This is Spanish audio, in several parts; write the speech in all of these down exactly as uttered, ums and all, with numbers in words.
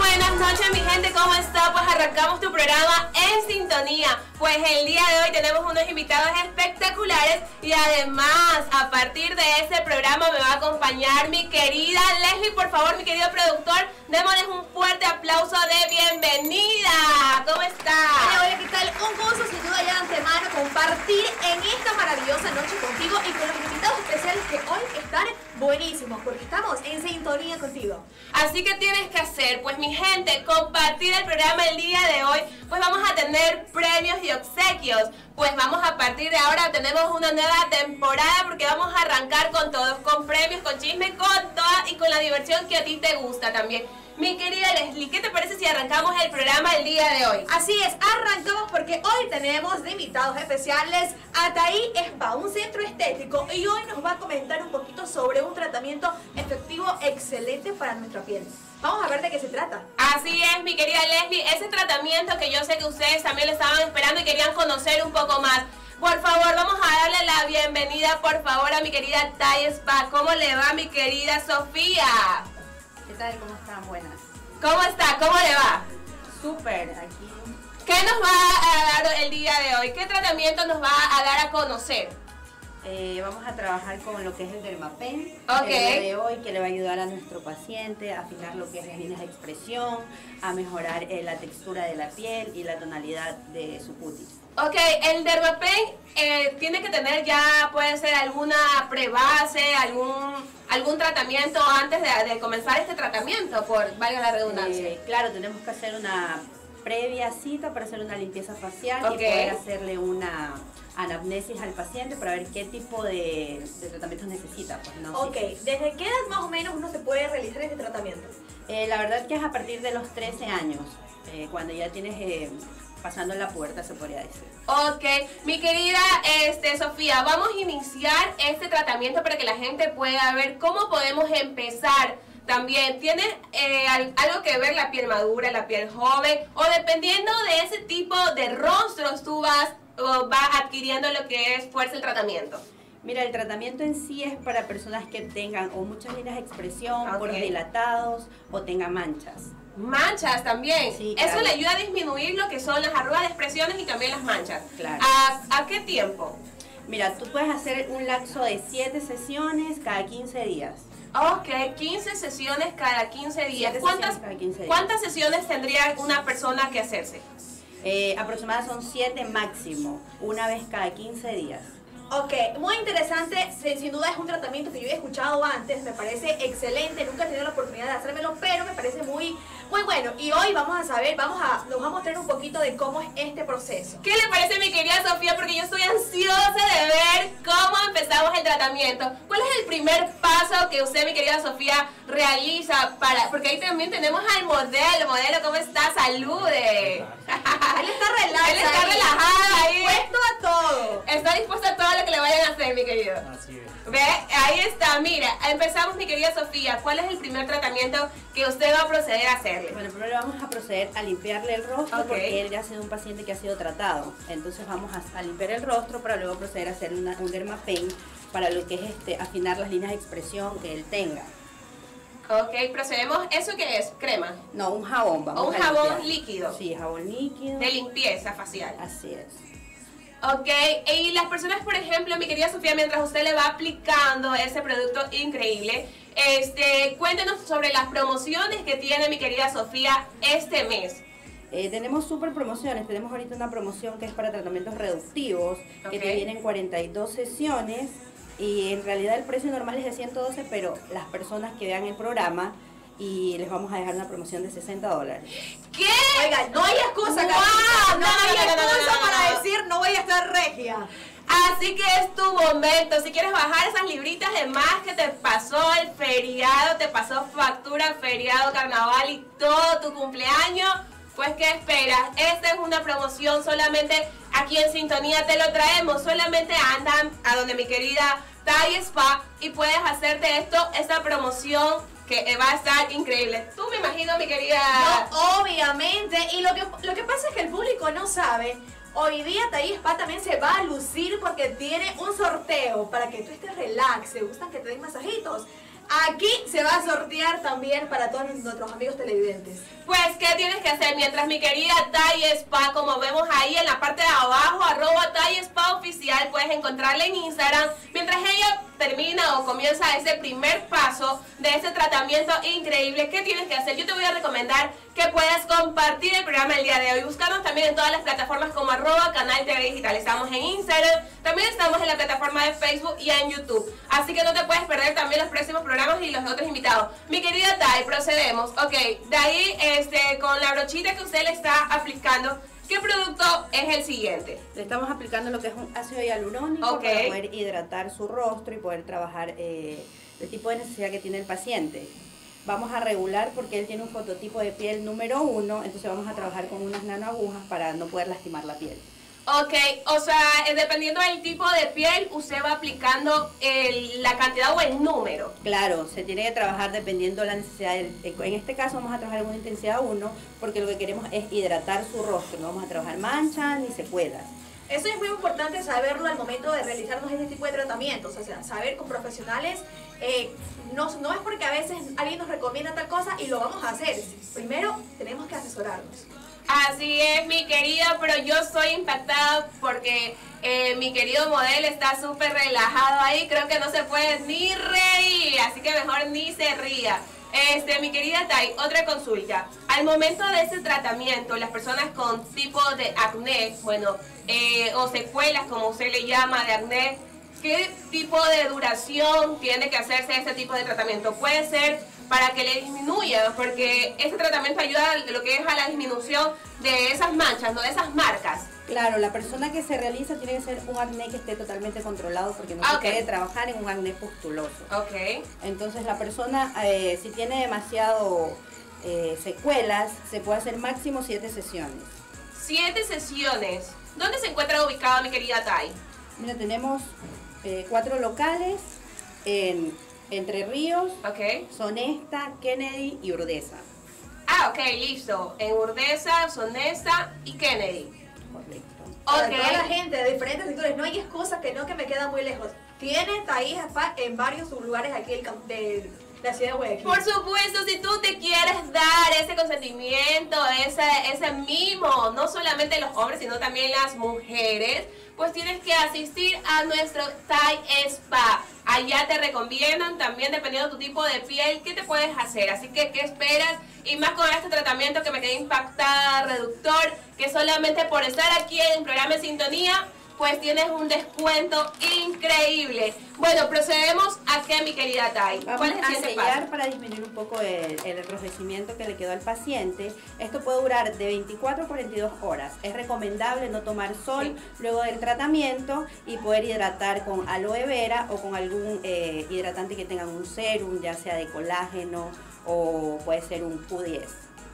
buenas noches, mi gente, ¿cómo está? Pues arrancamos tu programa En Sintonía. Pues el día de hoy tenemos unos invitados espectaculares y además, a partir de este programa me va a acompañar mi querida Leslie. Por favor, mi querido productor, démosles un fuerte aplauso de bienvenida. ¿Cómo está? Hola, hola, ¿qué tal? Un gusto, sin duda ya de antemano, compartir en esta maravillosa noche contigo y con los invitados especiales que hoy están buenísimos, porque estamos en sintonía contigo. Así que tienes que hacer, pues mi gente, compartir el programa el día de hoy. Pues vamos a tener premios y obsequios. Pues vamos a partir de ahora, tenemos una nueva temporada porque vamos a arrancar con todos, con premios, con chisme, con toda y con la diversión que a ti te gusta también. Mi querida Leslie, ¿qué te parece si arrancamos el programa el día de hoy? Así es, arrancamos porque hoy tenemos de invitados especiales a Taí Spa, un centro estético, y hoy nos va a comentar un poquito sobre un tratamiento efectivo excelente para nuestra piel. Vamos a ver de qué se trata. Así es, mi querida Leslie, ese tratamiento que yo sé que ustedes también lo estaban esperando y querían conocer un poco más. Por favor, vamos a darle la bienvenida, por favor, a mi querida Taí Spa. ¿Cómo le va, mi querida Sofía? ¿Qué tal? ¿Cómo están? Buenas. ¿Cómo está? ¿Cómo le va? Súper, aquí. ¿Qué nos va a dar el día de hoy? ¿Qué tratamiento nos va a dar a conocer? Eh, vamos a trabajar con lo que es el Dermapen. Ok. El día de hoy, que le va a ayudar a nuestro paciente a afinar lo que es las líneas de expresión, a mejorar eh, la textura de la piel y la tonalidad de su cutis. Ok, el Dermapen eh, tiene que tener ya, puede ser alguna prebase, algún algún tratamiento antes de, de comenzar este tratamiento, por valga la redundancia. Eh, claro, tenemos que hacer una previa cita para hacer una limpieza facial Ok. y poder hacerle una anamnesis al paciente para ver qué tipo de, de tratamientos necesita. Pues, ¿no? Ok, ¿desde qué edad más o menos uno se puede realizar este tratamiento? Eh, la verdad que es a partir de los trece años, eh, cuando ya tienes eh, pasando la puerta, se podría decir. Ok, mi querida este, Sofía, vamos a iniciar este tratamiento para que la gente pueda ver cómo podemos empezar. También, ¿tiene eh, algo que ver la piel madura, la piel joven? O dependiendo de ese tipo de rostros, tú vas, o vas adquiriendo lo que es fuerza el tratamiento. Mira, el tratamiento en sí es para personas que tengan o muchas líneas de expresión, Ok. poros dilatados o tengan manchas. Manchas también. Sí, Eso claro. le ayuda a disminuir lo que son las arrugas de expresiones y también las manchas. Claro. ¿A, a qué tiempo? Mira, tú puedes hacer un lapso de siete sesiones cada quince días. Ok, quince sesiones cada quince días. Siete ¿Cuántas, sesiones cada quince días. ¿Cuántas sesiones tendría una persona que hacerse? Eh, aproximadamente son siete máximo, una vez cada quince días. Ok, muy interesante, sin sin duda es un tratamiento que yo he escuchado antes, me parece excelente, nunca he tenido la oportunidad de hacérmelo, pero me parece muy, muy bueno. Y hoy vamos a saber, vamos a, nos va a mostrar un poquito de cómo es este proceso. ¿Qué le parece, mi querida Sofía? Porque yo estoy ansiosa de ver cómo empezamos el tratamiento. ¿Cuál es el primer paso que usted, mi querida Sofía, realiza para...? Porque ahí también tenemos al modelo. Modelo, ¿cómo está? ¡Salude! Él está relajado, Él está relajado ahí. dispuesto a todo. Está dispuesto a todo lo que le vayan a hacer, mi querido. Así es. Ve, ahí está, mira, empezamos, mi querida Sofía. ¿Cuál es el primer tratamiento que usted va a proceder a hacerle? Bueno, primero vamos a proceder a limpiarle el rostro Ok. porque él ya ha sido un paciente que ha sido tratado. Entonces vamos a, a limpiar el rostro para luego proceder a hacer una, un Dermapen para lo que es este afinar las líneas de expresión que él tenga. Ok, procedemos. ¿Eso qué es? ¿Crema? No, un jabón. Vamos ¿O un a jabón limpiar. líquido? Sí, jabón líquido. De limpieza facial. Así es. Ok, y las personas, por ejemplo, mi querida Sofía, mientras usted le va aplicando ese producto increíble, este, cuéntenos sobre las promociones que tiene mi querida Sofía este mes. Eh, tenemos super promociones. Tenemos ahorita una promoción que es para tratamientos reductivos, Ok. que te vienen cuarenta y dos sesiones y en realidad el precio normal es de ciento doce, pero las personas que vean el programa y les vamos a dejar una promoción de sesenta dólares. ¿Qué? Oiga, no hay excusa, ¡Wow! Carlita, no, No, no, hay no, no, no, excusa no, no, para no. decir no voy a estar regia. Así que es tu momento. Si quieres bajar esas libritas de más que te pasó el feriado, te pasó factura, feriado, carnaval y todo tu cumpleaños, pues ¿qué esperas? Esta es una promoción solamente aquí en Sintonía te lo traemos. Solamente andan a donde mi querida Taí Spa y puedes hacerte esto, esta promoción que va a estar increíble. Tú me imagino, mi querida... No, obviamente. Y lo que, lo que pasa es que el público no sabe. Hoy día Taí Spa también se va a lucir porque tiene un sorteo para que tú estés relax. ¿Te gustan que te den masajitos? Aquí se va a sortear también para todos nuestros amigos televidentes. Pues, ¿qué tienes que hacer? Mientras mi querida Tai Spa, como vemos ahí en la parte de abajo, arroba Tai Spa Oficial, puedes encontrarla en Instagram. Mientras ella termina o comienza ese primer paso de ese tratamiento increíble, ¿qué tienes que hacer? Yo te voy a recomendar que puedas compartir el programa el día de hoy. Buscarnos también en todas las plataformas como arroba Canal T V Digital. Estamos en Instagram, también estamos en la plataforma de Facebook y en YouTube. Así que no te puedes perder también los próximos programas y los otros invitados. Mi querida Tai, procedemos. Ok, de ahí este, con la brochita que usted le está aplicando, ¿qué producto es el siguiente? Le estamos aplicando lo que es un ácido hialurónico Ok. para poder hidratar su rostro y poder trabajar eh, el tipo de necesidad que tiene el paciente. Vamos a regular porque él tiene un fototipo de piel número uno, entonces vamos a trabajar con unas nanoagujas para no poder lastimar la piel. Ok, o sea, eh, dependiendo del tipo de piel, usted va aplicando el- la cantidad o el número. Claro, se tiene que trabajar dependiendo de la necesidad. Del, en este caso vamos a trabajar en una intensidad uno porque lo que queremos es hidratar su rostro, no vamos a trabajar manchas ni secuelas. Eso es muy importante saberlo al momento de realizarnos este tipo de tratamientos, o sea, saber con profesionales, eh, no, no es porque a veces alguien nos recomienda tal cosa y lo vamos a hacer. Primero tenemos que asesorarnos. Así es, mi querida, pero yo soy impactada porque eh, mi querido modelo está súper relajado ahí, creo que no se puede ni reír, así que mejor ni se ría. Este, mi querida Tai, otra consulta. Al momento de ese tratamiento, las personas con tipo de acné, bueno, eh, o secuelas, como usted le llama, de acné, ¿qué tipo de duración tiene que hacerse ese tipo de tratamiento? Puede ser para que le disminuya, porque este tratamiento ayuda a lo que es a la disminución de esas manchas, no de esas marcas. Claro, la persona que se realiza tiene que ser un acné que esté totalmente controlado porque no Ah, se ok. puede trabajar en un acné pustuloso. Ok. Entonces la persona, eh, si tiene demasiado eh, secuelas, se puede hacer máximo siete sesiones. Siete sesiones. ¿Dónde se encuentra ubicada mi querida Tai? Mira, tenemos eh, cuatro locales en Entre Ríos, Ok. Sonesta, Kennedy y Urdesa. Ah, ok, listo. En Urdesa, Sonesta y Kennedy. Correcto. Para toda la Ok. gente de diferentes sectores, no hay excusa que no, que me queda muy lejos. Tiene Thais Spa en varios lugares aquí del cam- de la ciudad de Guayaquil. Por supuesto, si tú te quieres dar ese consentimiento, ese, ese mimo, no solamente los hombres, sino también las mujeres, pues tienes que asistir a nuestro Tai Spa. Allá te recomiendan también, dependiendo de tu tipo de piel, qué te puedes hacer. Así que, ¿qué esperas? Y más con este tratamiento que me quedé impactada, reductor, que solamente por estar aquí en el programa En Sintonía, pues tienes un descuento increíble. Bueno, procedemos a qué, mi querida Tai. Vamos ¿Cuál es el a siguiente sellar paso? para disminuir un poco el, el enrojecimiento que le quedó al paciente. Esto puede durar de veinticuatro a cuarenta y dos horas. Es recomendable no tomar sol Sí. luego del tratamiento y poder hidratar con aloe vera o con algún eh, hidratante que tenga un serum, ya sea de colágeno o puede ser un Q diez.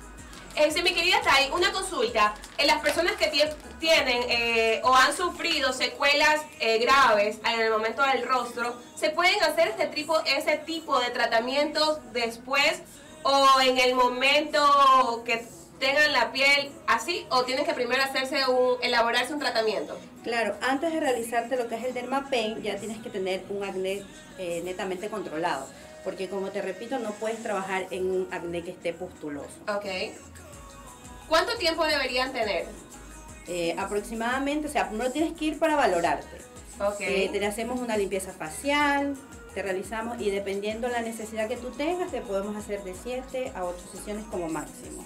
Este, mi querida Tai, una consulta. En las personas que tie- tienen eh, o han sufrido secuelas eh, graves en el momento del rostro, ¿se pueden hacer este tipo, ese tipo de tratamientos después o en el momento que tengan la piel así, o tienen que primero hacerse un, elaborarse un tratamiento? Claro, antes de realizarte lo que es el Dermapen, ya tienes que tener un acné eh, netamente controlado. Porque como te repito, no puedes trabajar en un acné que esté pustuloso. Ok. ¿Cuánto tiempo deberían tener? Eh, aproximadamente, o sea, no tienes que ir para valorarte. Ok. Eh, te hacemos una limpieza facial, te realizamos y dependiendo la necesidad que tú tengas, te podemos hacer de siete a ocho sesiones como máximo.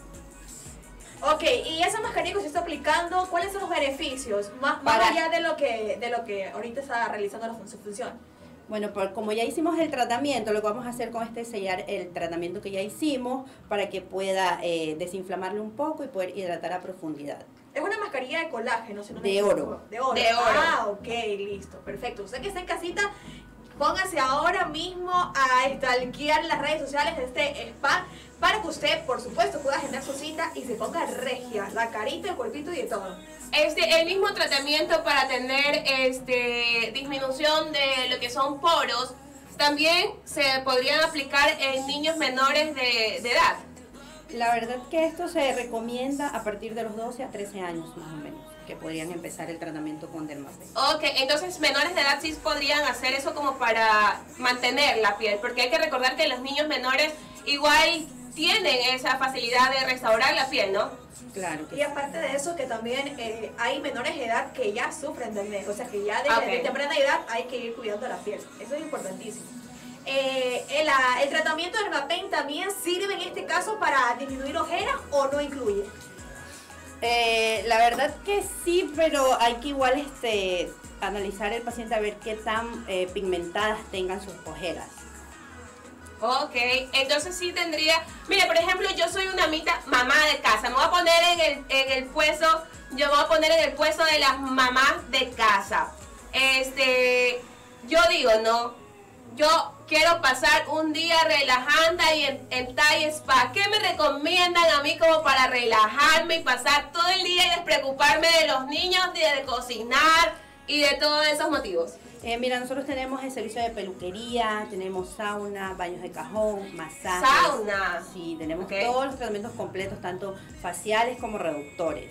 Ok, y esa mascarilla que usted está aplicando, ¿cuáles son los beneficios? Más, más Para- allá de lo que de lo que ahorita está realizando la fun- su función. Bueno, por- como ya hicimos el tratamiento, lo que vamos a hacer con este es sellar el tratamiento que ya hicimos para que pueda eh, desinflamarle un poco y poder hidratar a profundidad. Es una mascarilla de colágeno, si no me De equivoco. oro. De oro. De oro. Ah, ok, listo, perfecto. Usted que está en casita, póngase ahora mismo a stalkear las redes sociales de este spa para que usted, por supuesto, pueda agendar su cita y se ponga regia, la carita, el cuerpito y de todo. Este, el mismo tratamiento para tener este, disminución de lo que son poros, también se podrían aplicar en niños menores de, de edad. La verdad que esto se recomienda a partir de los doce a trece años más o menos. que podrían empezar el tratamiento con Dermapen. Ok, entonces menores de edad sí podrían hacer eso como para mantener la piel, porque hay que recordar que los niños menores igual tienen esa facilidad de restaurar la piel, ¿no? Claro que Y sí. aparte de eso, que también eh, hay menores de edad que ya sufren del acné, o sea que ya desde Ok. de temprana edad hay que ir cuidando la piel. Eso es importantísimo. Eh, el, ah, el tratamiento de Dermapen también sirve en este caso para disminuir ojeras o no incluye. Eh, la verdad que sí, pero hay que igual este, analizar el paciente a ver qué tan eh, pigmentadas tengan sus ojeras. Ok, entonces sí tendría... Mire, por ejemplo, yo soy una mitad mamá de casa. Me voy a poner en el, en el puesto... Yo me voy a poner en el puesto de las mamás de casa. Este... Yo digo, no. Yo quiero pasar un día relajante y en, en Thai Spa. ¿Qué me recomiendan a mí como para relajarme y pasar todo el día y despreocuparme de los niños, de, de cocinar y de todos esos motivos? Eh, mira, nosotros tenemos el servicio de peluquería, tenemos sauna, baños de cajón, masajes. Sauna. Sí, tenemos Ok. todos los tratamientos completos, tanto faciales como reductores.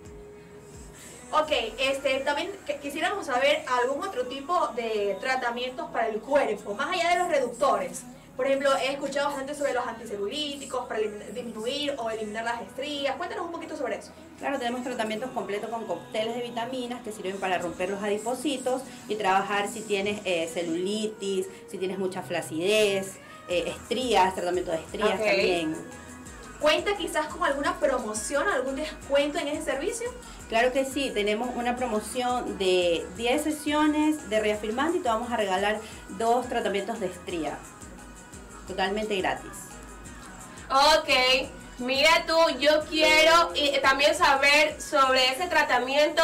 Ok, este, también que- quisiéramos saber algún otro tipo de tratamientos para el cuerpo, más allá de los reductores. Por ejemplo, he escuchado bastante sobre los anticelulíticos para elim- disminuir o eliminar las estrías. Cuéntanos un poquito sobre eso. Claro, tenemos tratamientos completos con cócteles de vitaminas que sirven para romper los adipocitos y trabajar si tienes eh, celulitis, si tienes mucha flacidez, eh, estrías, tratamiento de estrías Ok. también. ¿Cuenta quizás con alguna promoción, algún descuento en ese servicio? Claro que sí, tenemos una promoción de diez sesiones de reafirmante y te vamos a regalar dos tratamientos de estría, totalmente gratis. Ok, mira tú, yo quiero y también saber sobre ese tratamiento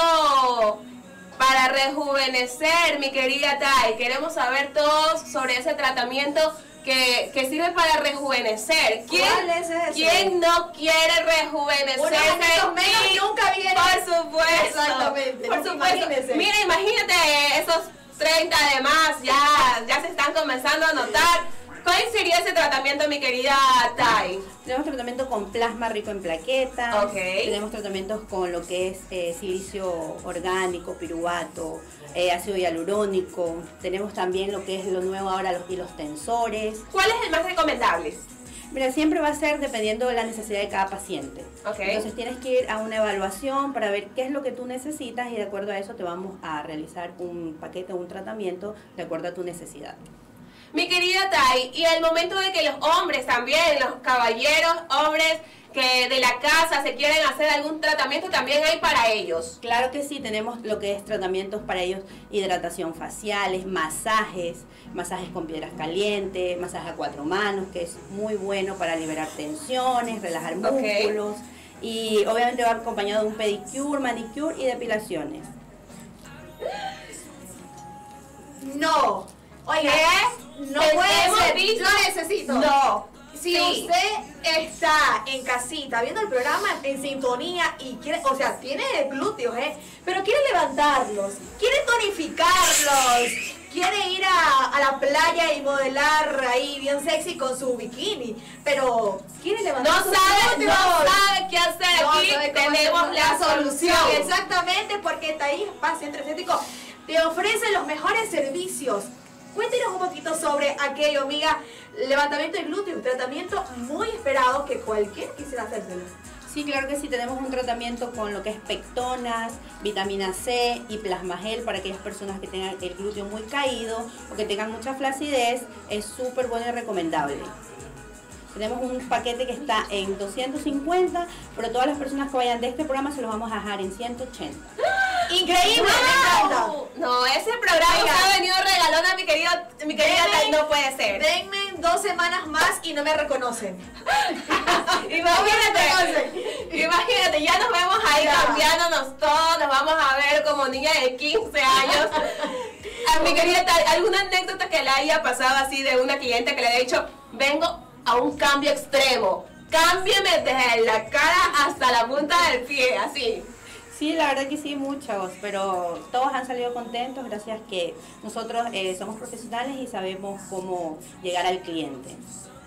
para rejuvenecer, mi querida Tai. Queremos saber todos sobre ese tratamiento que, que sirve para rejuvenecer. ¿Quién, ¿Cuál es ese? ¿quién no quiere rejuvenecerse? Unos añitos menos Y- nunca viene. Por supuesto. Exactamente, Por no, supuesto. imagínese. Mira, imagínate esos treinta de más, ya, ya se están comenzando a notar. ¿Cuál sería ese tratamiento, mi querida Tai? Tenemos tratamiento con plasma rico en plaquetas, Ok. tenemos tratamientos con lo que es eh, silicio orgánico, piruvato, eh, ácido hialurónico, tenemos también lo que es lo nuevo ahora, los hilos tensores. ¿Cuál es el más recomendable? Mira, siempre va a ser dependiendo de la necesidad de cada paciente. Ok. Entonces tienes que ir a una evaluación para ver qué es lo que tú necesitas y de acuerdo a eso te vamos a realizar un paquete, un tratamiento de acuerdo a tu necesidad. Mi querida Tai, y al momento de que los hombres también, los caballeros, hombres que de la casa se quieren hacer algún tratamiento, también hay para ellos. Claro que sí, tenemos lo que es tratamientos para ellos, hidratación faciales, masajes, masajes con piedras calientes, masaje a cuatro manos, que es muy bueno para liberar tensiones, relajar Ok. músculos. Y obviamente va acompañado de un pedicure, manicure y depilaciones. No. Oiga, ¿Qué? no ¿Hemos puede ser. visto? Lo necesito. No. Si Sí. usted está en casita viendo el programa en sintonía y quiere, o sea, tiene glúteos, ¿eh? Pero quiere levantarlos, quiere tonificarlos, quiere ir a, a la playa y modelar ahí bien sexy con su bikini, pero quiere levantar No sus sabe, no glúteos. sabe qué hacer No aquí, sabe cómo tenemos hacer la solución. Exactamente, porque Taís Spa Centro Estético te ofrece los mejores servicios. Cuéntenos un poquito sobre aquello, amiga. Levantamiento de glúteo, un tratamiento muy esperado que cualquiera quisiera hacérselo. Sí, claro que sí, tenemos un tratamiento con lo que es pectonas, vitamina C y plasmagel para aquellas personas que tengan el glúteo muy caído o que tengan mucha flacidez, es súper bueno y recomendable. Tenemos un paquete que está en doscientos cincuenta, pero todas las personas que vayan de este programa se los vamos a dejar en ciento ochenta. Increíble, me encanta. ¡Wow! No, ese programa Oiga. ha venido regalona, mi querida, mi querida Tai, no puede ser. Denme dos semanas más y no me reconocen. Imagínate, imagínate, ya nos vemos ahí Ya. cambiándonos todos, nos vamos a ver como niña de quince años. A mi querida Tai, ¿alguna anécdota que le haya pasado así de una cliente que le haya dicho, vengo a un cambio extremo, cámbiame desde la cara hasta la punta del pie, así? Sí, la verdad que sí, muchos, pero todos han salido contentos gracias que nosotros eh, somos profesionales y sabemos cómo llegar al cliente.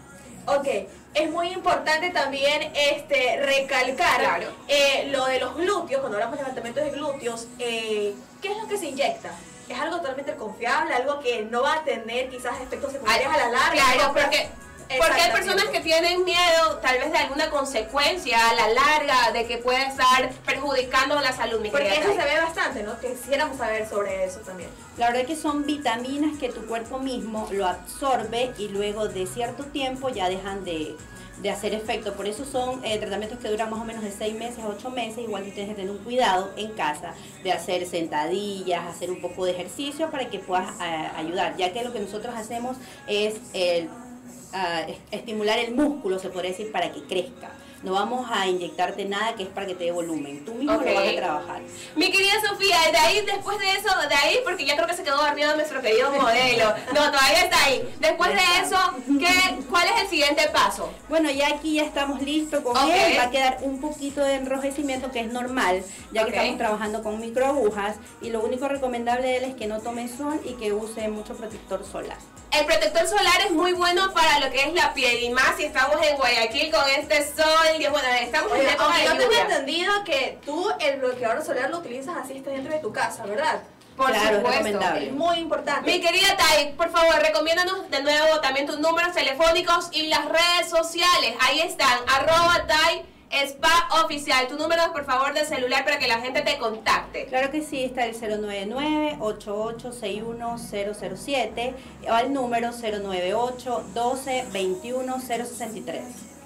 Ok, es muy importante también este recalcar Claro. eh, lo de los glúteos, cuando hablamos de levantamiento de glúteos, eh, ¿qué es lo que se inyecta? ¿Es algo totalmente confiable, algo que no va a tener quizás efectos secundarios a la larga? Claro, porque, porque hay Exactamente. personas que tienen miedo tal vez de alguna consecuencia a la larga de que pueda estar perjudicando la salud, mi Porque querida eso se Tai. ve bastante, ¿no? Quisiéramos saber sobre eso también. La verdad que son vitaminas que tu cuerpo mismo lo absorbe y luego de cierto tiempo ya dejan de, de hacer efecto. Por eso son eh, tratamientos que duran más o menos de seis meses a ocho meses. Igual tú tienes que tener un cuidado en casa de hacer sentadillas, hacer un poco de ejercicio para que puedas eh, ayudar, ya que lo que nosotros hacemos es el, uh, estimular el músculo, se podría decir, para que crezca. No vamos a inyectarte nada que es para que te dé volumen. Tú mismo Ok. lo vas a trabajar. Mi querida Sofía, de ahí, después de eso, de ahí, porque ya creo que se quedó dormido nuestro querido modelo. No, todavía está ahí. Después de eso, ¿qué, ¿cuál es el siguiente paso? Bueno, ya aquí ya estamos listos con Ok. él. Va a quedar un poquito de enrojecimiento, que es normal, ya que Ok. estamos trabajando con microagujas. Y lo único recomendable de él es que no tome sol y que use mucho protector solar. El protector solar es muy bueno para lo que es la piel, y más si estamos en Guayaquil con este sol. Y bueno, estamos en Oye, época aunque de yo tengo lluvia. entendido que tú el bloqueador solar lo utilizas así estés dentro de tu casa, ¿verdad? Por Claro, es supuesto. recomendable. Es muy importante. Mi querida Tai, por favor, recomiéndanos de nuevo también tus números telefónicos y las redes sociales. Ahí están, arroba Tai Spa Oficial. Tu número, por favor, de celular para que la gente te contacte. Claro que sí, está el cero nueve nueve, ocho ocho seis uno cero cero siete o al número cero nueve ocho, doce, veintiuno, cero sesenta y tres.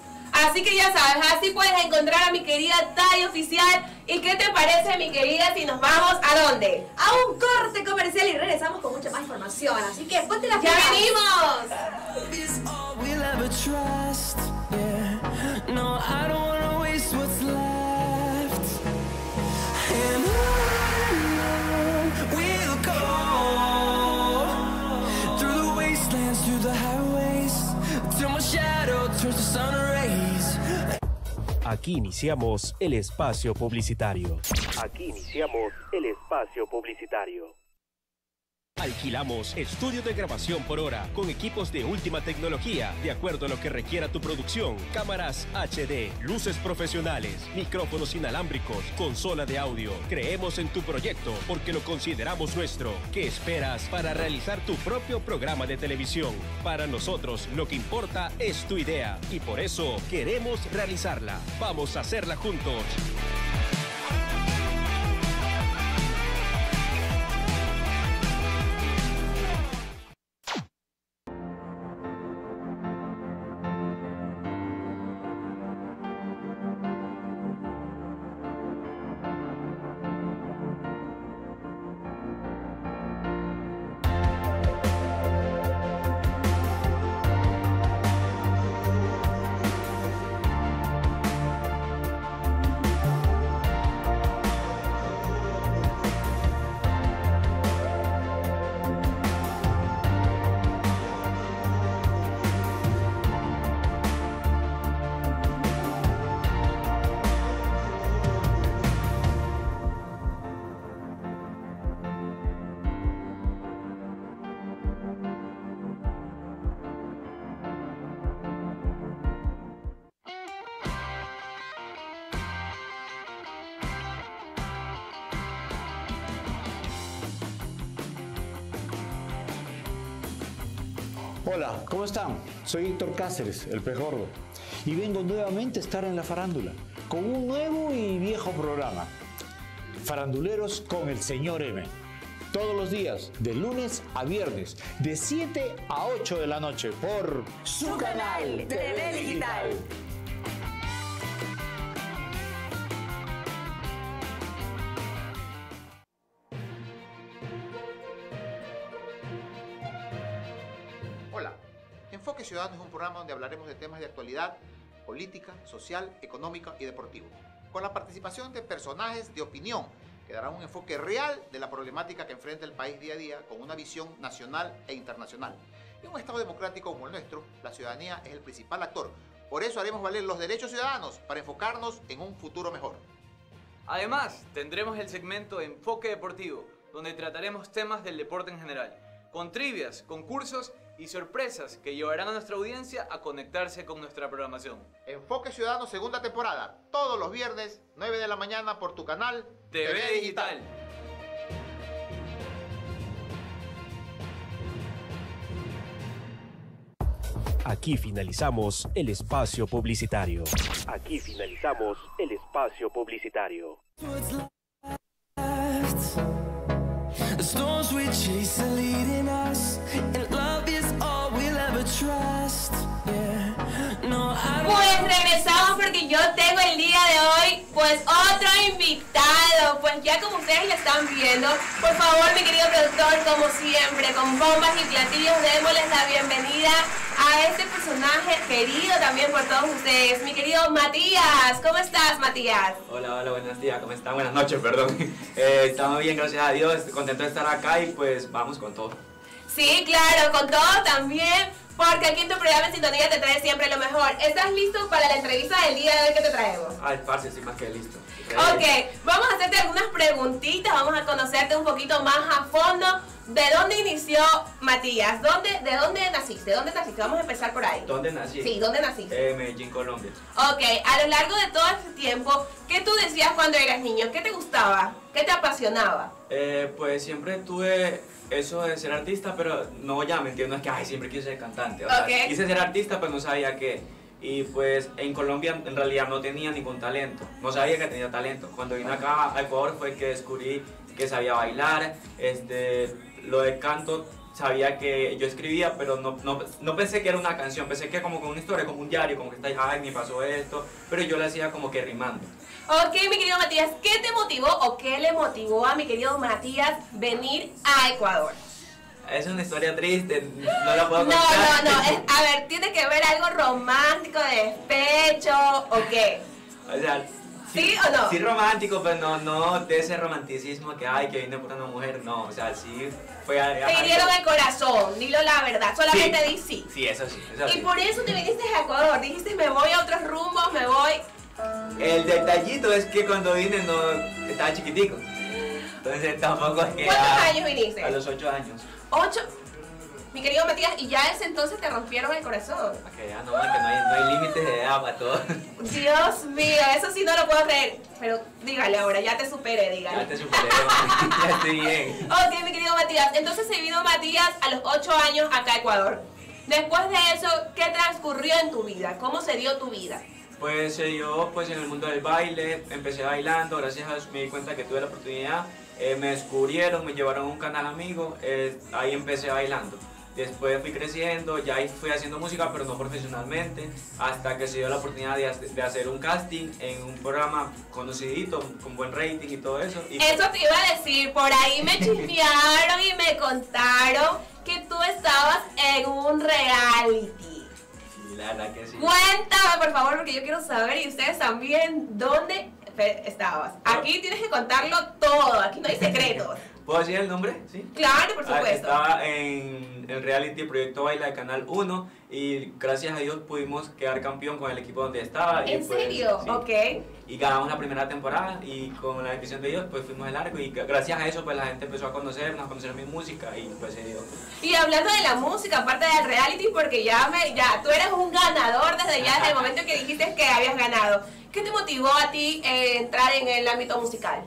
Así que ya sabes, así puedes encontrar a mi querida Tai Oficial. ¿Y qué te parece, mi querida, si nos vamos a dónde? A un corte comercial y regresamos con mucha más información. Así que ponte las ¡Ya pilas. venimos! Is all we'll ever trust. Yeah. No, I don't wanna waste what's left. And on we'll go through the wastelands, through the highways, till my shadow turns to sun rays. Aquí iniciamos el espacio publicitario. Aquí iniciamos el espacio publicitario. Alquilamos estudio de grabación por hora con equipos de última tecnología, de acuerdo a lo que requiera tu producción. Cámaras H D, luces profesionales, micrófonos inalámbricos, consola de audio. Creemos en tu proyecto porque lo consideramos nuestro. ¿Qué esperas para realizar tu propio programa de televisión? Para nosotros lo que importa es tu idea y por eso queremos realizarla. Vamos a hacerla juntos. Hola, ¿cómo están? Soy Héctor Cáceres, el pez gordo, y vengo nuevamente a estar en la farándula con un nuevo y viejo programa, Faranduleros con el señor M. Todos los días, de lunes a viernes, de siete a ocho de la noche, por su canal T V Digital. Hola, Enfoque Ciudadano es un programa donde hablaremos de temas de actualidad, política, social, económica y deportivo, con la participación de personajes de opinión que darán un enfoque real de la problemática que enfrenta el país día a día con una visión nacional e internacional. En un Estado democrático como el nuestro, la ciudadanía es el principal actor. Por eso haremos valer los derechos ciudadanos para enfocarnos en un futuro mejor. Además, tendremos el segmento Enfoque Deportivo, donde trataremos temas del deporte en general. con trivias, concursos y sorpresas que llevarán a nuestra audiencia a conectarse con nuestra programación. Enfoque Ciudadano segunda temporada, todos los viernes, nueve de la mañana por tu canal T V Digital. Aquí finalizamos el espacio publicitario. Aquí finalizamos el espacio publicitario. The storms we chase are leading us, and love is all we'll ever trust. Yeah, no, I don't. Pues regresamos porque yo tengo el día de hoy pues otro invitado. Pues ya como ustedes lo están viendo, por favor mi querido productor, como siempre, con bombas y platillos, démosles la bienvenida a este personaje querido también por todos ustedes, mi querido Matías. ¿Cómo estás, Matías? Hola, hola, buenos días, ¿cómo están? Buenas noches, perdón. Eh, estamos bien, gracias a Dios, contento de estar acá y pues vamos con todo. Sí, claro, con todo también, porque aquí en tu programa En Sintonía te trae siempre lo mejor. ¿Estás listo para la entrevista del día de hoy que te traemos? Ay, parce, estoy más que listo. Ok, vamos a hacerte algunas preguntitas, vamos a conocerte un poquito más a fondo. ¿De dónde inició Matías? ¿Dónde, ¿De dónde naciste? ¿Dónde naciste? Vamos a empezar por ahí. ¿Dónde nací? Sí, ¿dónde naciste? Eh, Medellín, Colombia. Ok, a lo largo de todo este tiempo, ¿qué tú decías cuando eras niño? ¿Qué te gustaba? ¿Qué te apasionaba? Eh, pues siempre tuve eso de ser artista, pero no, ya me entiendo, es que ay, siempre quise ser cantante. O sea, Ok. quise ser artista, pero no sabía qué. Y pues en Colombia en realidad no tenía ningún talento, no sabía que tenía talento. Cuando vine acá a Ecuador fue que descubrí que sabía bailar, este, lo de canto, sabía que yo escribía, pero no, no, no pensé que era una canción, pensé que como con una historia, como un diario, como que está, ay, me pasó esto, pero yo lo hacía como que rimando. Ok, mi querido Matías, ¿qué te motivó o qué le motivó a mi querido Matías venir a Ecuador? Es una historia triste, no la puedo No, contar. no, no, es- a ver, ¿tiene que ver algo romántico, de despecho o qué? O sea, ¿Sí o no? Sí romántico, pero no, no de ese romanticismo que, ay, que vine por una mujer, no, o sea, sí fue... a- Te a- hirieron el corazón, dilo la verdad, solamente di sí. Sí, eso sí, eso Y sí. por eso te viniste a Ecuador, dijiste me voy a otros rumbos, me voy... El detallito es que cuando vine no estaba chiquitico. Entonces tampoco es que... ¿Cuántos a- años viniste? A los ocho años. Ocho. Mi querido Matías, y ya ese entonces te rompieron el corazón. Para que ya no, man, que no hay, no hay límites de edad para todo. Dios mío, eso sí no lo puedo creer. Pero dígale ahora, ya te superé, dígale. Ya te superé, man, ya estoy bien. Ok, mi querido Matías, entonces se vino Matías a los ocho años acá a Ecuador. Después de eso, ¿qué transcurrió en tu vida? ¿Cómo se dio tu vida? Pues se dio pues, en el mundo del baile, empecé bailando, gracias a eso me di cuenta que tuve la oportunidad, eh, me descubrieron, me llevaron a un canal amigo, eh, ahí empecé bailando. Después fui creciendo, ya ahí fui haciendo música, pero no profesionalmente, hasta que se dio la oportunidad de, hace- de hacer un casting en un programa conocidito, con buen rating y todo eso. Y Eso te iba a decir, por ahí me chismearon y me contaron que tú estabas en un reality. y la verdad que sí. Cuéntame, por favor, porque yo quiero saber, y ustedes también, ¿dónde fe- estabas? Aquí tienes que contarlo todo, aquí no hay secretos. ¿Puedo decir el nombre? Sí. Claro, por Ah, supuesto. estaba en el reality Proyecto Baila de Canal uno y gracias a Dios pudimos quedar campeón con el equipo donde estaba. y ¿En pues, serio? sí. Ok. Y ganamos la primera temporada y con la bendición de Dios pues fuimos el arco y gracias a eso pues la gente empezó a conocernos, a conocer mi música y pues se dio. Y hablando de la música, aparte del reality, porque ya me, ya tú eres un ganador desde ya, desde el momento que dijiste que habías ganado. ¿Qué te motivó a ti eh, entrar en el ámbito musical?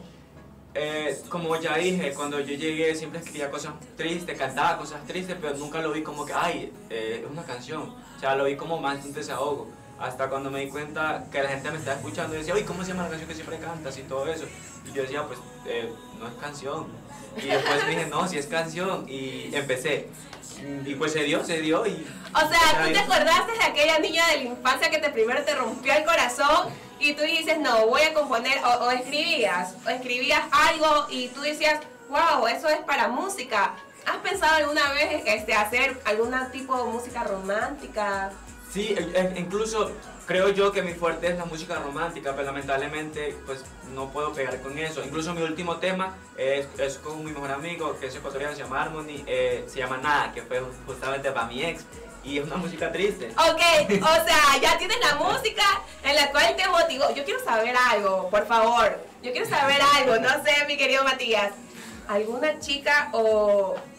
Eh, como ya dije, cuando yo llegué siempre escribía cosas tristes, cantaba cosas tristes, pero nunca lo vi como que, ay, eh, es una canción. O sea, lo vi como más un desahogo. Hasta cuando me di cuenta que la gente me estaba escuchando y decía, uy, ¿cómo se llama la canción que siempre cantas y todo eso? Y yo decía, pues, eh, no es canción. Y después dije, no, sí es canción. Y empecé. Y pues se dio, se dio y... O sea, gracias a tú te Dios. acordaste de aquella niña de la infancia que te primero te rompió el corazón y tú dices, no, voy a componer, o, o escribías, o escribías algo y tú decías, wow, eso es para música. ¿Has pensado alguna vez este, hacer algún tipo de música romántica? Sí, e- e- incluso creo yo que mi fuerte es la música romántica, pero lamentablemente pues no puedo pegar con eso. Incluso mi último tema es, es con mi mejor amigo, que es ecuatoriano, se llama Harmony, eh, se llama Nada, que fue justamente para mi ex, y es una música triste. Ok, o sea, ya tienes la música en la cual te motivó. Yo quiero saber algo, por favor. Yo quiero saber algo, no sé, mi querido Matías. ¿Alguna chica o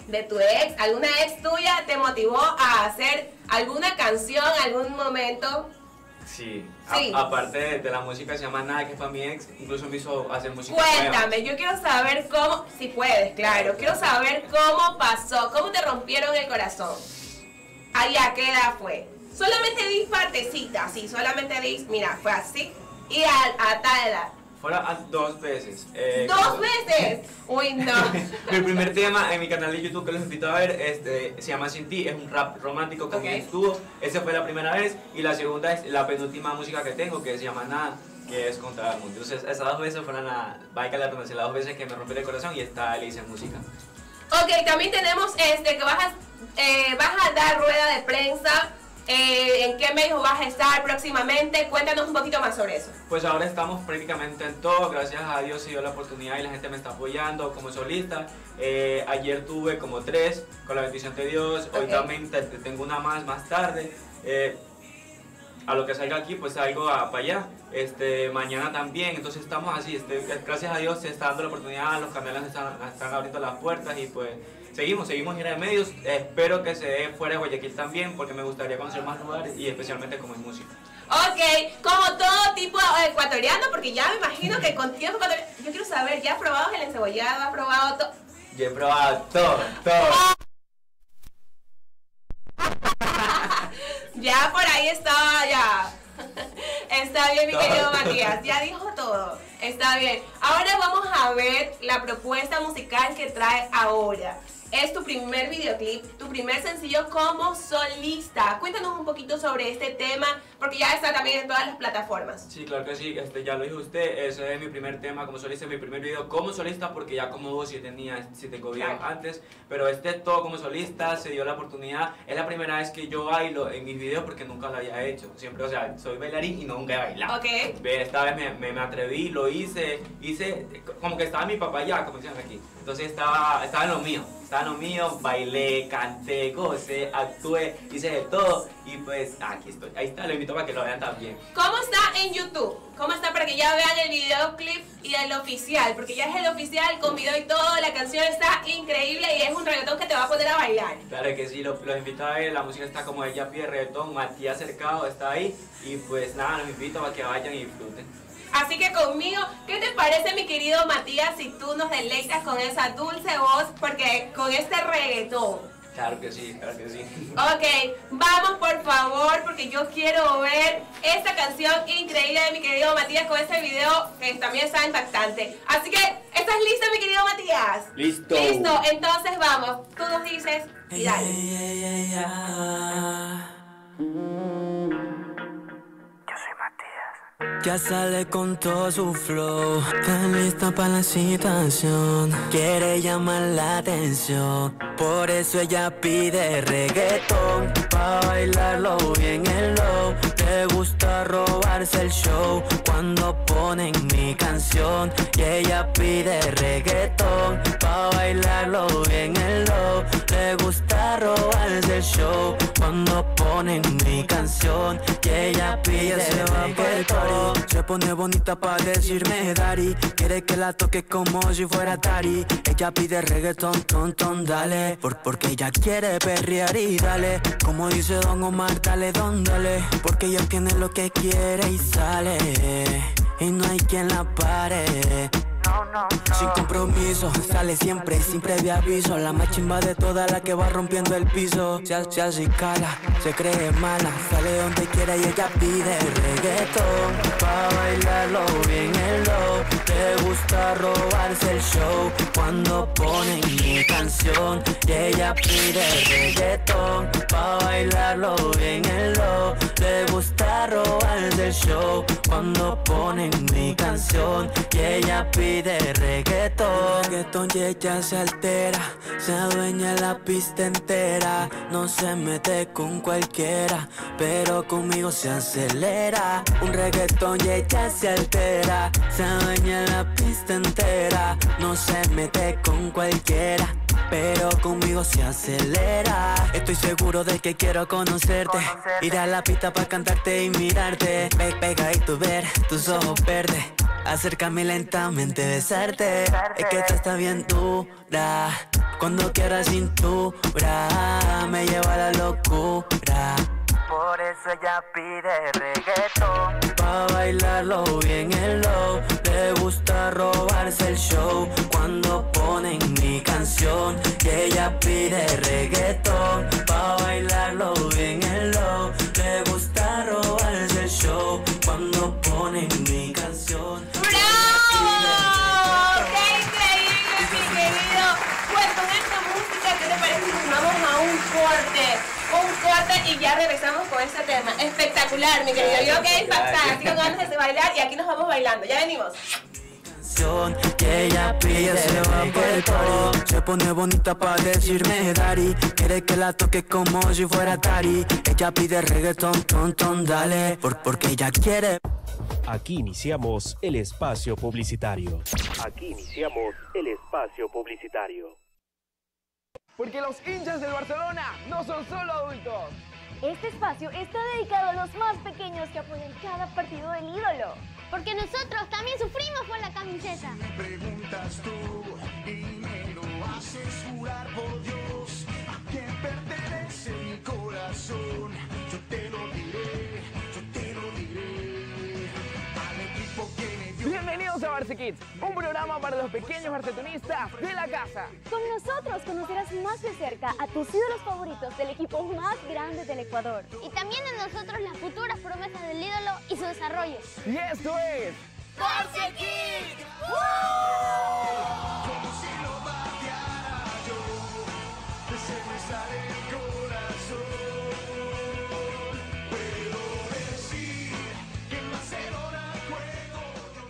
de tu ex, alguna ex tuya te motivó a hacer alguna canción, algún momento? Sí, Sí. A- aparte de, de la música se llama Nada, que es para mi ex, incluso me hizo hacer música Cuéntame, yo quiero saber cómo, si puedes, claro, quiero saber cómo pasó, cómo te rompieron el corazón. Allá, ¿qué edad fue? Solamente di partecita, sí, solamente di, mira, fue así y a, a tal edad. Fueron a- dos veces. eh, ¿Dos como- veces? Uy, no. Mi primer tema en mi canal de YouTube que los invito a ver este, se llama Sin Ti, es un rap romántico con Ok. mi dúo. Esa fue la primera vez y la segunda es la penúltima música que tengo que se llama Nada, que es contra el mundo. Entonces esas dos veces fueron la, vaya la redundancia, las dos veces que me rompí el corazón y esta le hice música. Ok, también tenemos este que vas a, eh, vas a dar rueda de prensa. Eh, ¿En qué medios vas a estar próximamente? Cuéntanos un poquito más sobre eso. Pues ahora estamos prácticamente en todo, gracias a Dios se dio la oportunidad y la gente me está apoyando como solista. Eh, ayer tuve como tres, con la bendición de Dios, hoy Ok. también te- te tengo una más más tarde. Eh, a lo que salga aquí pues salgo a, para allá, este, mañana también, entonces estamos así, este, gracias a Dios se está dando la oportunidad, los canales están, están abriendo las puertas y pues seguimos, seguimos gira de medios, espero que se dé fuera de Guayaquil también porque me gustaría conocer más lugares y especialmente como en música. Ok, como todo tipo ecuatoriano, porque ya me imagino que con tiempo ecuatoriano, yo quiero saber, ¿ya has probado el encebollado? ¿Has probado todo? Yo he probado todo, todo. Ya por ahí estaba, ya. Está bien, mi Todo. querido Matías, ya dijo todo. Está bien. Ahora vamos a ver la propuesta musical que trae ahora. Es tu primer videoclip, tu primer sencillo como solista. Cuéntanos un poquito sobre este tema, porque ya está también en todas las plataformas. Sí, claro que sí, este, ya lo dijo usted, ese es mi primer tema como solista, mi primer video como solista porque ya como vos sí tenía, sí tengo videos Claro. antes, pero este todo como solista, se dio la oportunidad, es la primera vez que yo bailo en mis videos porque nunca lo había hecho, siempre, o sea, soy bailarín y nunca he bailado. Ok. Ve, esta vez me, me, me atreví, lo hice, hice, como que estaba mi papá ya, como dicen aquí, entonces estaba, estaba en lo mío, estaba en lo mío, bailé, canté, gocé, actué, hice de todo y pues aquí estoy, ahí está, lo invito para que lo vean también. ¿Cómo está en YouTube? ¿Cómo está para que ya vean el videoclip y el oficial? Porque ya es el oficial con video y todo, la canción está increíble y es un reggaetón que te va a poner a bailar. Claro que sí, los, los invito a ver, la música está como ella pide reggaetón, Matías Cercado está ahí y pues nada, los invito para que vayan y disfruten. Así que conmigo, ¿qué te parece, mi querido Matías, si tú nos deleitas con esa dulce voz? Porque con este reggaetón. Claro que sí, claro que sí. Ok, vamos por favor, porque yo quiero ver esta canción increíble de mi querido Matías con este video que también está impactante. Así que, ¿estás listo, mi querido Matías? Listo. Listo, entonces vamos. Tú nos dices y dale. Ya sale con todo su flow, está lista para la situación, quiere llamar la atención, por eso ella pide reggaetón, pa' bailarlo bien en low, le gusta robarse el show, cuando ponen mi canción, y ella pide reggaetón, pa' bailarlo bien en low, le gusta robarse el show, cuando ponen mi canción, y ella pide reggaetón. Se pone bonita pa' decirme Dari, quiere que la toque como si fuera Dari. Ella pide reggaetón, ton, ton, dale, por, porque ella quiere perrear y dale. Como dice Don Omar, dale, don, dale, porque ella tiene lo que quiere y sale, y no hay quien la pare. Sin compromiso, sale siempre sin previo aviso. La más chimba de toda, la que va rompiendo el piso. Se, hace- se hace cala, se cree mala, sale donde quiera y ella pide reggaetón, pa' bailarlo bien en low. Le gusta robarse el show, cuando ponen mi canción, y ella pide reggaetón, pa' bailarlo bien en low. Le gusta robarse el show, cuando ponen mi canción, y ella pide reggaetón. Reggaetón y ella se altera, se adueña la pista entera, no se mete con cualquiera, pero conmigo se acelera. Un reggaetón y ella se altera, se adueña la pista entera, no se mete con cualquiera, pero conmigo se acelera. Estoy seguro de que quiero conocerte, ir a la pista para cantarte y mirarte, Pe pegadito ver tus ojos verdes, acercarme lentamente, besarte. Es que esta está bien dura, Cuando quiera cintura, me lleva a la locura. Por eso ella pide reggaetón, pa' bailarlo bien en low. Le gusta robarse el show cuando ponen mi canción. Y ella pide reggaetón, pa' bailarlo bien en low. Le gusta robarse el show cuando ponen mi canción. ¡Bravo! ¡Qué increíble, mi querido! Pues con esta música, ¿qué te parece si nos vamos a un corte? Un corte y ya regresamos con este tema. Espectacular, mi querido. Yo quedé impactada, así con ganas de bailar y aquí nos vamos bailando. Ya venimos. Que ella pide se va por el party. Se pone bonita pa' decirme daddy. Quiere que la toque como si fuera Tari. Ella pide reggaetón, ton, ton, dale. Por, porque ella quiere. Aquí iniciamos el espacio publicitario. Aquí iniciamos el espacio publicitario. Porque los hinchas del Barcelona no son solo adultos. Este espacio está dedicado a los más pequeños que apoyan cada partido del ídolo. Porque nosotros también sufrimos por la camiseta. Me preguntas tú y me lo haces jurar por Dios a quién pertenece mi corazón. Yo te lo diré, yo te lo diré al equipo que me dio. Bienvenidos a Barça Kids, un programa para los pequeños barcelonistas de la casa. Con nosotros conocerás más de cerca a tus ídolos favoritos del equipo más grande del Ecuador. Y también a nosotros las futuras promesas del ídolo y su desarrollo. Y esto es... ¡Barça Kids! ¡Woo! Como si lo bateara yo, se me sale el corazón. Puedo decir que en Barcelona juego yo.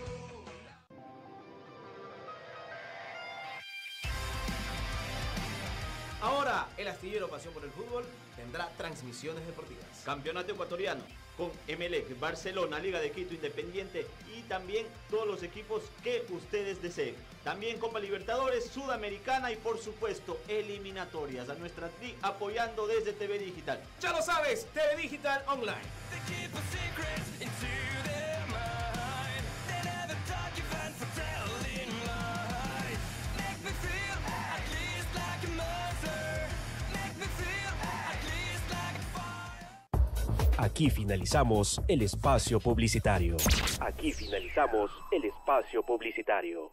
Ahora, el astillero Pasión por el Fútbol tendrá transmisiones deportivas. Campeonato ecuatoriano con Emelec, Barcelona, Liga de Quito, Independiente y también todos los equipos que ustedes deseen. También Copa Libertadores, Sudamericana y por supuesto eliminatorias a nuestra T I apoyando desde T V Digital. Ya lo sabes, T V Digital Online. Aquí finalizamos el espacio publicitario. Aquí finalizamos el espacio publicitario.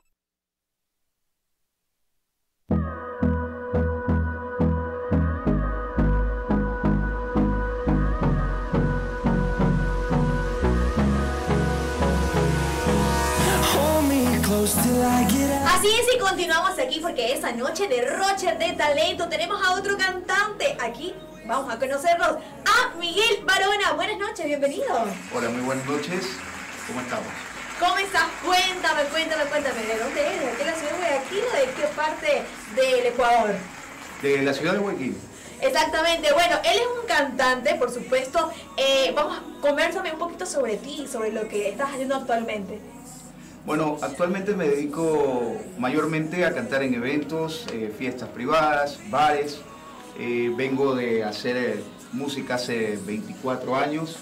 Así es, y continuamos aquí porque esa noche de Roche de Talento tenemos a otro cantante. Aquí vamos a conocerlos, a Miguel Barona. Buenas noches, bienvenido. Hola, muy buenas noches. ¿Cómo estamos? ¿Cómo estás? Cuéntame, cuéntame, cuéntame. ¿De dónde eres? ¿De qué la ciudad de Guayaquil o de qué parte del Ecuador? De la ciudad de Guayaquil. Exactamente, bueno, él es un cantante, por supuesto. Eh, vamos, convérsame un poquito sobre ti, sobre lo que estás haciendo actualmente. Bueno, actualmente me dedico mayormente a cantar en eventos, eh, fiestas privadas, bares. Eh, vengo de hacer eh, música hace veinticuatro años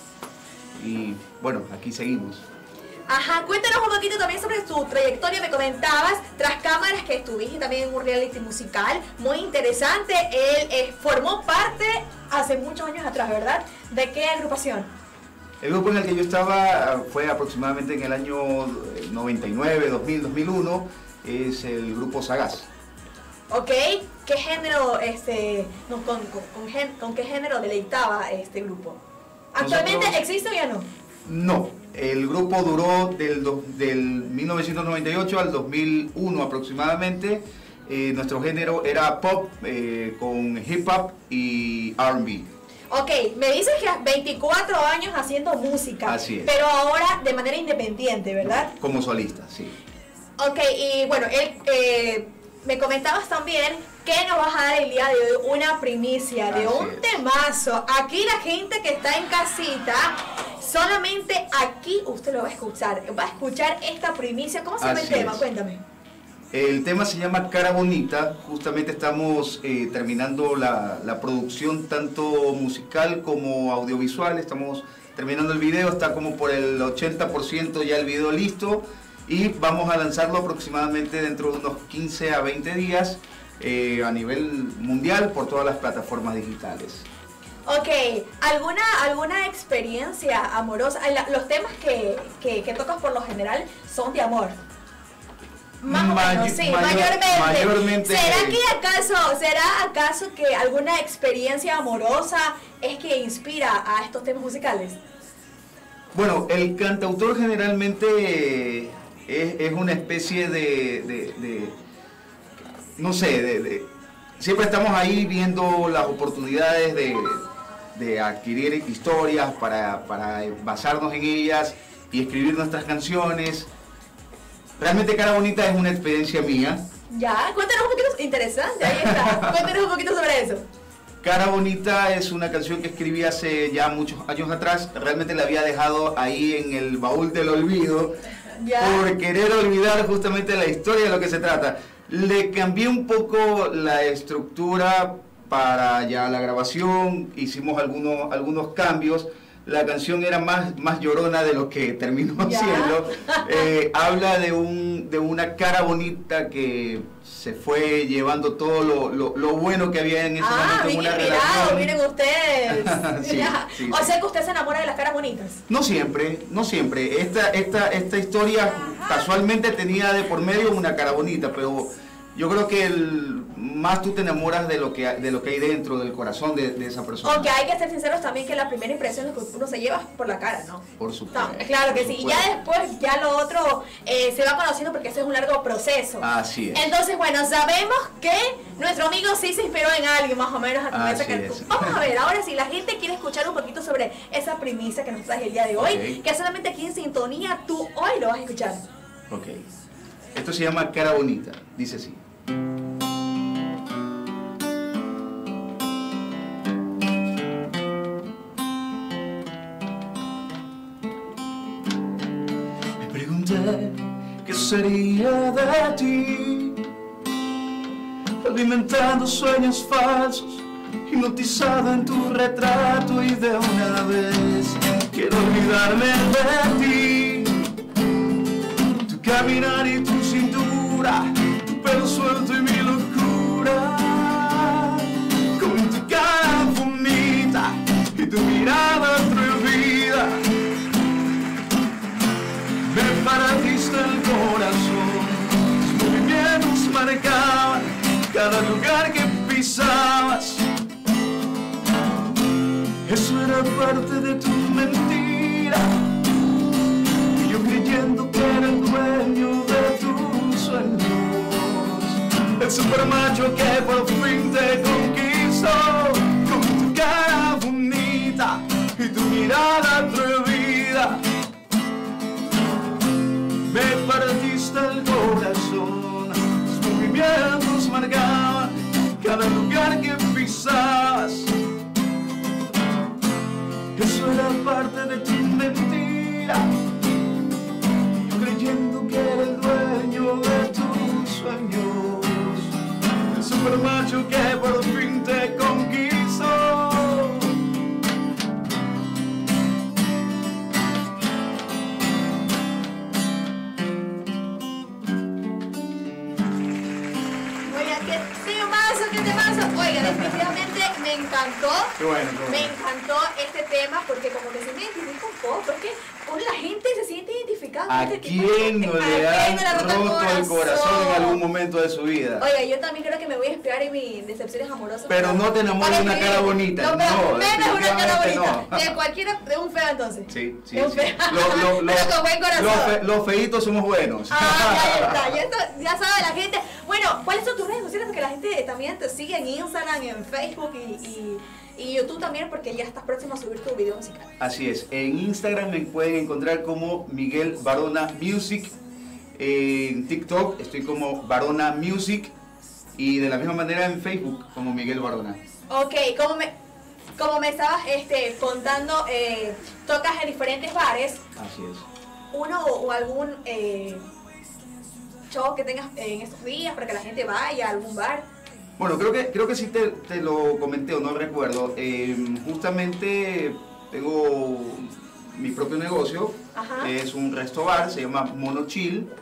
y bueno, aquí seguimos. Ajá, cuéntanos un poquito también sobre tu trayectoria. Me comentabas tras cámaras que estuviste también en un reality musical muy interesante. Él eh, formó parte hace muchos años atrás, ¿verdad? ¿De qué agrupación? El grupo en el que yo estaba fue aproximadamente en el año noventa y nueve, dos mil, dos mil uno, es el grupo Sagaz. Ok, ¿qué género, este, no, con, con, con, gen, con qué género deleitaba este grupo? ¿Actualmente Nosotros, existe o ya no? No, el grupo duró del, do, del mil novecientos noventa y ocho al dos mil uno aproximadamente. Eh, nuestro género era pop eh, con hip hop y R and B. Ok, me dices que veinticuatro años haciendo música. Así es. Pero ahora de manera independiente, ¿verdad? Como solista, sí. Ok, y bueno, él, eh, me comentabas también que nos vas a dar el día de hoy una primicia de Así un es. temazo. Aquí la gente que está en casita, solamente aquí usted lo va a escuchar. Va a escuchar esta primicia. ¿Cómo se llama el Así tema? es. Cuéntame. El tema se llama Cara Bonita. Justamente estamos eh, terminando la, la producción tanto musical como audiovisual. Estamos terminando el video, está como por el ochenta por ciento ya el video listo. Y vamos a lanzarlo aproximadamente dentro de unos quince a veinte días eh, a nivel mundial por todas las plataformas digitales. Ok, ¿alguna, alguna experiencia amorosa? La- Los temas que, que, que tocas por lo general son de amor. Más o May- menos, sí, mayor- mayormente. mayormente- ¿Será que acaso, será acaso que alguna experiencia amorosa es que inspira a estos temas musicales? Bueno, el cantautor generalmente es, es una especie de, de- de- no sé, de, de- siempre estamos ahí viendo las oportunidades de, de adquirir historias para, para basarnos en ellas y escribir nuestras canciones. Realmente Cara Bonita es una experiencia mía. Ya, cuéntanos un poquito, interesante, ahí está. Cuéntanos un poquito sobre eso. Cara Bonita es una canción que escribí hace ya muchos años atrás. Realmente la había dejado ahí en el baúl del olvido Ya. por querer olvidar justamente la historia de lo que se trata. Le cambié un poco la estructura para ya la grabación, hicimos algunos, algunos cambios. La canción era más, más llorona de lo que terminó Ya. siendo. Eh, habla de, un, de una cara bonita que se fue llevando todo lo, lo, lo bueno que había en ese Ah, momento en bien una inspirado, relación. miren ustedes. Sí, Ya. sí, O sí. sea que usted se enamora de las caras bonitas. No siempre, no siempre. Esta, esta, esta historia casualmente tenía de por medio una cara bonita, pero yo creo que el, más tú te enamoras de lo que, de lo que hay dentro del corazón de, de esa persona. Aunque hay que ser sinceros también que la primera impresión es que uno se lleva por la cara, ¿no? Por supuesto. No, claro que por sí. Y supuesto. ya después, ya lo otro eh, se va conociendo porque ese es un largo proceso. Así es. Entonces, bueno, sabemos que nuestro amigo sí se inspiró en alguien más o menos a con esa Así canción. es. Vamos a ver, ahora si la gente quiere escuchar un poquito sobre esa primicia que nos trae el día de hoy, Ok. que solamente aquí en Sintonía tú hoy lo vas a escuchar. Ok. Esto se llama Cara Bonita. Dice así. Me pregunté qué sería de ti, alimentando sueños falsos, hipnotizado en tu retrato, y de una vez quiero olvidarme de ti. Tu caminar y tu cintura, tu pelo suelto y mi locura, con tu cara bonita y tu mirada atrevida. Me partiste el corazón, tus movimientos marcaban cada lugar que pisabas. Eso era parte de tu mentira, y yo creyendo que era el dueño de tus sueños, el supermacho que por fin te conquistó, con tu cara bonita y tu mirada atrevida. Me partiste el corazón, tus movimientos marcaban cada lugar que pisabas. Eso era parte de tu mentira, yo creyendo que era el dueño de tus sueños, el supermacho que por fin te conquistó. Oiga, ¿qué temazo, qué temazo? Oiga, definitivamente me encantó. Qué bueno, qué bueno. Me encantó este tema porque como que se me identifica un poco, es que con la gente se siente identificada con ¿A este tipo de- quién no ¿A le quién han no le ha roto roto el corazón en algún momento de su vida? Oiga, yo también creo que me voy a inspirar en mis decepciones amorosas. Pero para- no te enamores de una para cara escribir. bonita, No, pero no, menos una cara definitivamente bonita. no. De cualquiera, de un feo entonces. Sí, sí, De un sí. feo. Lo- lo- lo- Pero con buen corazón. Los, fe- los feitos somos buenos. Ah, ya está, ya, está, ya sabe la gente. Bueno, ¿cuáles son tus redes sociales? Porque la gente también te sigue en Instagram, en Facebook y, y, y YouTube también, porque ya estás próximo a subir tu video musical. Así es, en Instagram me pueden encontrar como Miguel Barona Music, en TikTok estoy como Barona Music, y de la misma manera en Facebook como Miguel Barona. Ok, como me, como me estabas este, contando, eh, tocas en diferentes bares, Así es. uno o, o algún eh, show que tengas en estos días para que la gente vaya a algún bar. Bueno, creo que, creo que sí te, te lo comenté o no recuerdo. Eh, justamente tengo mi propio negocio, Ajá. es un resto bar, se llama Mono Chill.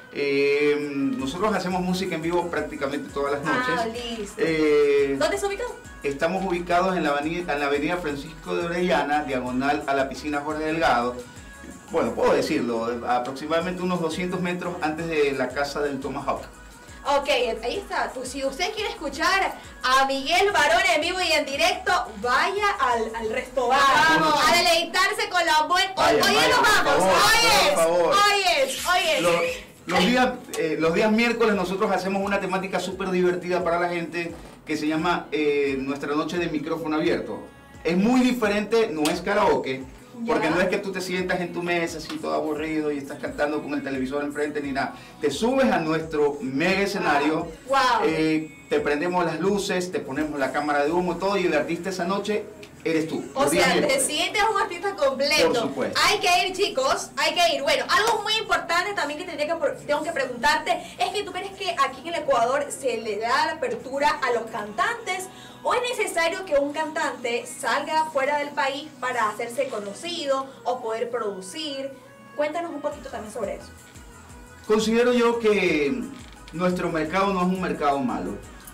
Eh, nosotros hacemos música en vivo prácticamente todas las noches. Ah, listo. Eh, ¿Dónde se ubican? Estamos ubicados en la, avenida, en la avenida Francisco de Orellana, diagonal a la piscina Jorge Delgado. Bueno, puedo decirlo, aproximadamente unos doscientos metros antes de la casa del Tomahawk. Ok, ahí está. Pues, si usted quiere escuchar a Miguel Barón en vivo y en directo, vaya al, al resto bar. Vamos a deleitarse con la buena. Hoy nos vamos. Hoy es. Hoy es. Hoy es. Los, los, días, eh, los días miércoles nosotros hacemos una temática súper divertida para la gente que se llama eh, Nuestra Noche de Micrófono Abierto. Es muy diferente, no es karaoke. Porque Ya. no es que tú te sientas en tu mesa así todo aburrido y estás cantando con el televisor enfrente ni nada. Te subes a nuestro mega escenario, Wow. eh, te prendemos las luces, te ponemos la cámara de humo, todo, y el artista esa noche eres tú. O Los días sea, te miércoles. sientes un artista completo. Por supuesto. Hay que ir, chicos, hay que ir. Bueno, algo muy importante también que, tendría que tengo que preguntarte es que tú crees que aquí en el Ecuador se le da la apertura a los cantantes, o es necesario que un cantante salga fuera del país para hacerse conocido o poder producir. Cuéntanos un poquito también sobre eso. Considero yo que nuestro mercado no es un mercado malo.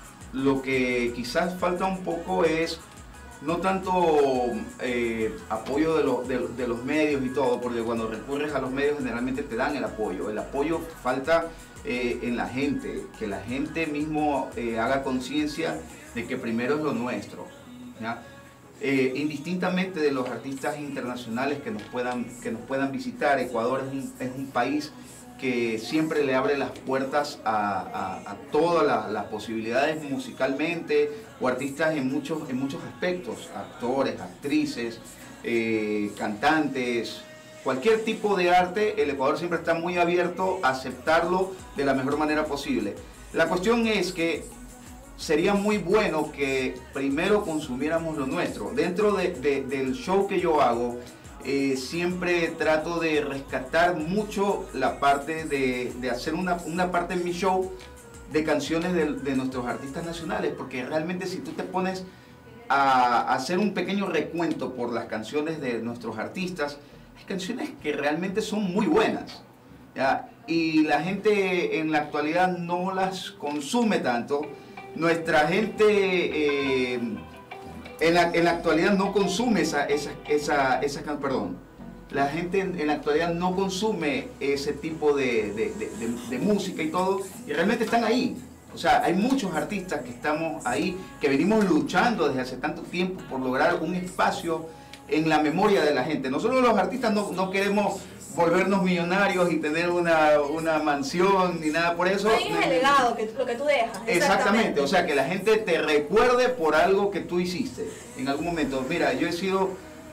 Lo que quizás falta un poco es no tanto eh, apoyo de, lo- de- de los medios y todo, porque cuando recurres a los medios generalmente te dan el apoyo. El apoyo falta eh, en la gente, que la gente mismo eh, haga conciencia de que primero es lo nuestro, ¿ya? Eh, indistintamente de los artistas internacionales que nos puedan, que nos puedan visitar, Ecuador es un, es un país que siempre le abre las puertas a, a- a todas las, las posibilidades musicalmente, o artistas en muchos, en muchos aspectos, actores, actrices, eh, cantantes, cualquier tipo de arte. El Ecuador siempre está muy abierto a aceptarlo de la mejor manera posible. La cuestión es que sería muy bueno que primero consumiéramos lo nuestro. Dentro de- de- del show que yo hago, eh, siempre trato de rescatar mucho la parte de, de hacer una, una parte en mi show de canciones de, de nuestros artistas nacionales, porque realmente si tú te pones a, a hacer un pequeño recuento por las canciones de nuestros artistas, hay canciones que realmente son muy buenas, ¿ya? Y la gente en la actualidad no las consume tanto. Nuestra gente eh, en, la, en la actualidad no consume esa, esa, esa, esa can- perdón. La gente en, en la actualidad no consume ese tipo de, de- de- de- de música y todo, y realmente están ahí. O sea, hay muchos artistas que estamos ahí, que venimos luchando desde hace tanto tiempo por lograr un espacio en la memoria de la gente. Nosotros los artistas no, no queremos volvernos millonarios y tener una, una mansión ni nada por eso. Ahí es el legado, que, lo que tú dejas. Exactamente, o sea, que la gente te recuerde por algo que tú hiciste en algún momento. Mira, yo he sido,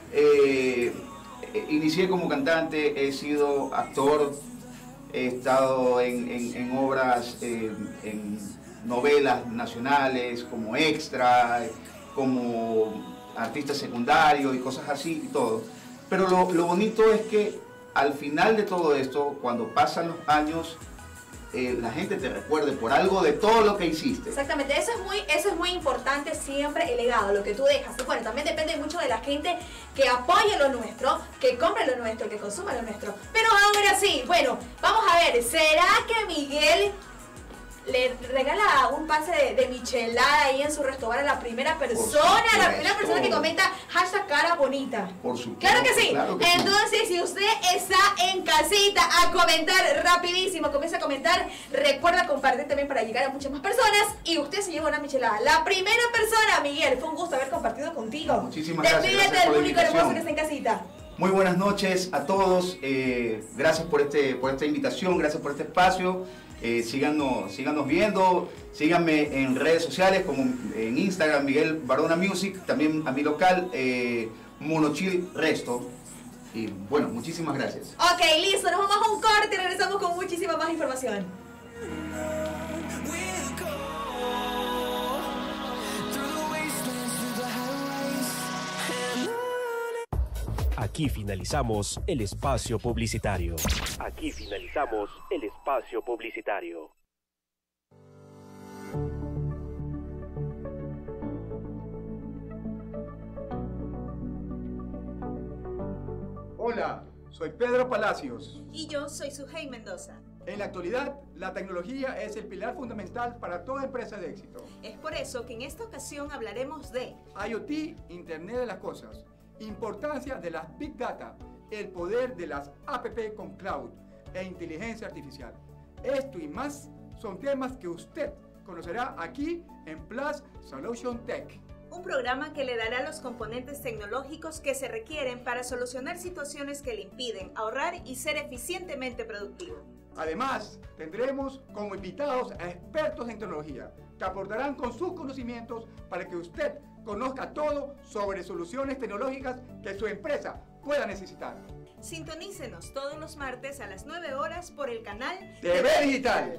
eh, eh, inicié como cantante, he sido actor, he estado en, en- en obras, eh, en novelas nacionales, como extra, como artista secundario y cosas así y todo. Pero lo, lo bonito es que al final de todo esto, cuando pasan los años, eh, la gente te recuerde por algo de todo lo que hiciste. Exactamente, eso es muy, eso es muy importante siempre, el legado, lo que tú dejas. Y bueno, también depende mucho de la gente que apoye lo nuestro, que compre lo nuestro, que consuma lo nuestro. Pero ahora sí, bueno, vamos a ver, ¿será que Miguel le regala un pase de, de michelada ahí en su restaurante a la primera persona, a la primera persona que comenta hashtag cara bonita? Por supuesto. Claro que sí. Claro que sí. Entonces, si usted está en casita, a comentar rapidísimo, comienza a comentar, recuerda compartir también para llegar a muchas más personas y usted se lleva una michelada. La primera persona, Miguel, fue un gusto haber compartido contigo. Muchísimas gracias, Despídete gracias del por la público hermoso que invitación. está en casita. Muy buenas noches a todos. eh, gracias por, este, por esta invitación, gracias por este espacio. Eh, síganos, síganos viendo, síganme en redes sociales como en Instagram, Miguel Barona Music, también a mi local, eh, Monochill Resto. Y bueno, muchísimas gracias. Ok, listo, nos vamos a un corte y regresamos con muchísima más información. Aquí finalizamos el espacio publicitario. Aquí finalizamos el espacio publicitario. Hola, soy Pedro Palacios. Y yo soy Sujei Mendoza. En la actualidad, la tecnología es el pilar fundamental para toda empresa de éxito. Es por eso que en esta ocasión hablaremos de IoT, Internet de las Cosas, importancia de las Big Data, el poder de las app con cloud e inteligencia artificial. Esto y más son temas que usted conocerá aquí en Plus Solution Tech. Un programa que le dará los componentes tecnológicos que se requieren para solucionar situaciones que le impiden ahorrar y ser eficientemente productivo. Además, tendremos como invitados a expertos en tecnología que aportarán con sus conocimientos para que usted conozca todo sobre soluciones tecnológicas que su empresa pueda necesitar. Sintonícenos todos los martes a las nueve horas por el canal T V Digital.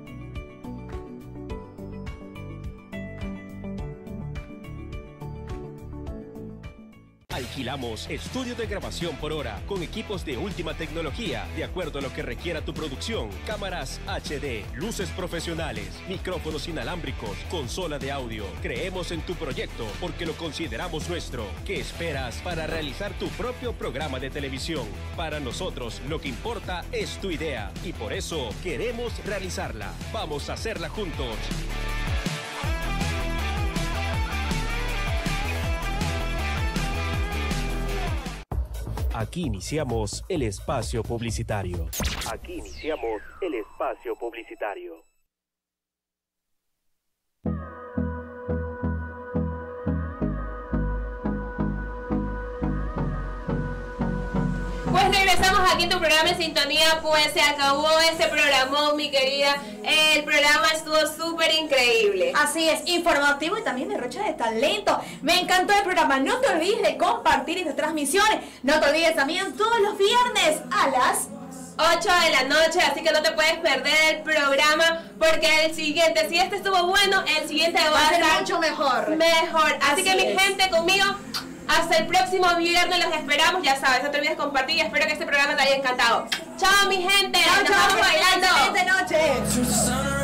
Alquilamos estudios de grabación por hora con equipos de última tecnología, de acuerdo a lo que requiera tu producción. Cámaras H D, luces profesionales, micrófonos inalámbricos, consola de audio. Creemos en tu proyecto porque lo consideramos nuestro. ¿Qué esperas para realizar tu propio programa de televisión? Para nosotros lo que importa es tu idea y por eso queremos realizarla. Vamos a hacerla juntos. Aquí iniciamos el espacio publicitario. Aquí iniciamos el espacio publicitario. Pues regresamos aquí en tu programa en sintonía, pues se acabó ese programón, mi querida. El programa estuvo súper increíble. Así es, informativo y también derrocha de talento. Me encantó el programa. No te olvides de compartir estas transmisiones. No te olvides también todos los viernes a las ocho de la noche, así que no te puedes perder el programa porque el siguiente, si este estuvo bueno, el siguiente va, va a ser estar mucho mejor. Mejor. Así, así que mi es. gente, conmigo, hasta el próximo viernes los esperamos, ya sabes, no te olvides compartir y espero que este programa te haya encantado. Chao mi gente, chao, nos chao, vamos bailando. Excelente noche.